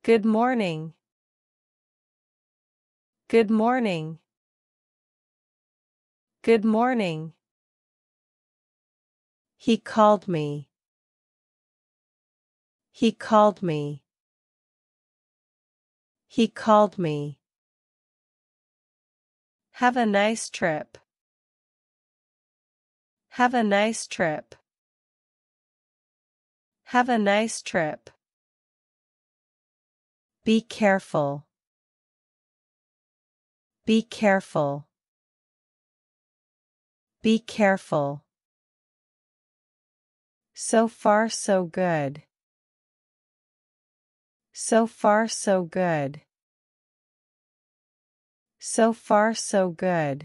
Good morning. Good morning. Good morning. He called me. He called me. He called me. Have a nice trip. Have a nice trip. Have a nice trip. Be careful. Be careful. Be careful. So far so good. So far so good. So far so good.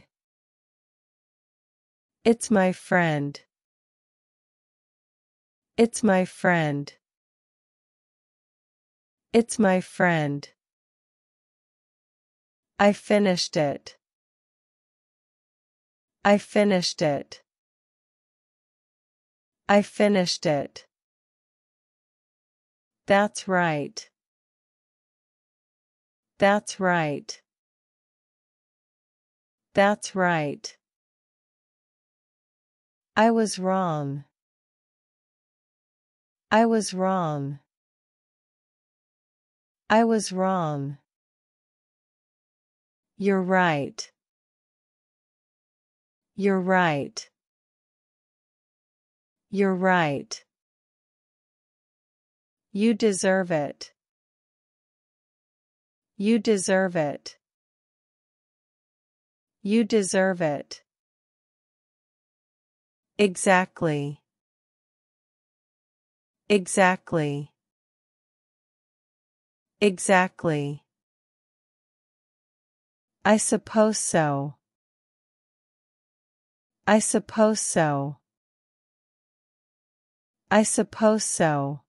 It's my friend. It's my friend. It's my friend. I finished it. I finished it. I finished it. That's right. That's right. That's right. I was wrong. I was wrong. I was wrong. You're right. You're right. You're right. You deserve it. You deserve it. You deserve it. Exactly. Exactly. Exactly. I suppose so. I suppose so. I suppose so.